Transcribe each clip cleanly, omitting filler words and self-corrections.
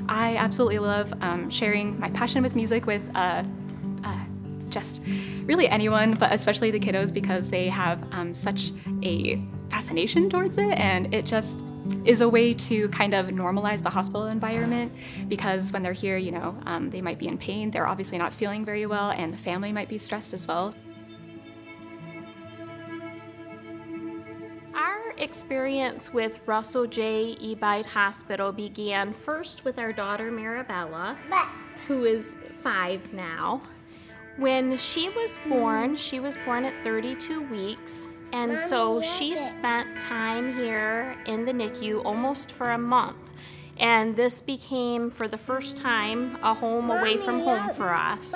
I absolutely love sharing my passion with music with just really anyone, but especially the kiddos, because they have such a fascination towards it, and it just is a way to kind of normalize the hospital environment, because when they're here, you know, they might be in pain, they're obviously not feeling very well, and the family might be stressed as well. Our experience with Russell J. Ebyde Hospital began first with our daughter Marabella, who is 5 now. When she was born at 32 weeks, and so she spent time here in the NICU almost for a month. And this became, for the first time, a home away from home for us.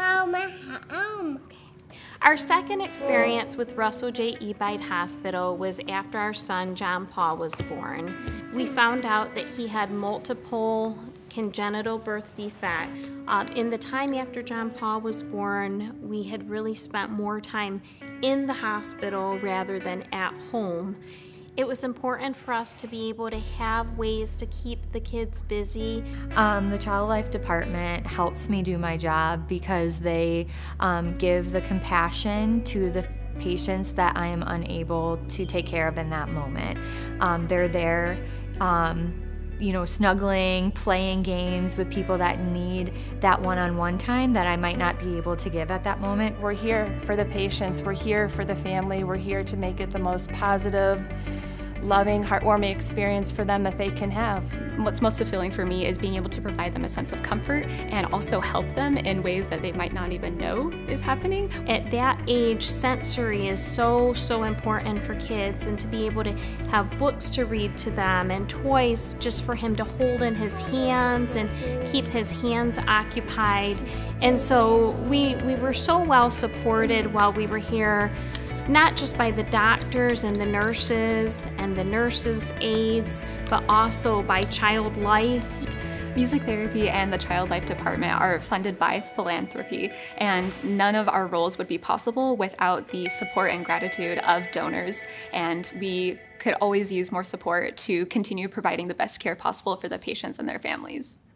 Our second experience with Russell J. Ebyde Hospital was after our son John Paul was born. We found out that he had multiple congenital birth defect. In the time after John Paul was born, we had really spent more time in the hospital rather than at home. It was important for us to be able to have ways to keep the kids busy. The Child Life Department helps me do my job because they give the compassion to the patients that I am unable to take care of in that moment. They're there, you know, snuggling, playing games with people that need that one-on-one time that I might not be able to give at that moment. We're here for the patients, we're here for the family, we're here to make it the most positive, loving, heartwarming experience for them that they can have. What's most fulfilling for me is being able to provide them a sense of comfort and also help them in ways that they might not even know is happening. At that age, sensory is so important for kids, and to be able to have books to read to them and toys just for him to hold in his hands and keep his hands occupied. And so we were so well supported while we were here, not just by the doctors and the nurses aides, but also by Child Life. Music therapy and the Child Life Department are funded by philanthropy, and none of our roles would be possible without the support and gratitude of donors, and we could always use more support to continue providing the best care possible for the patients and their families.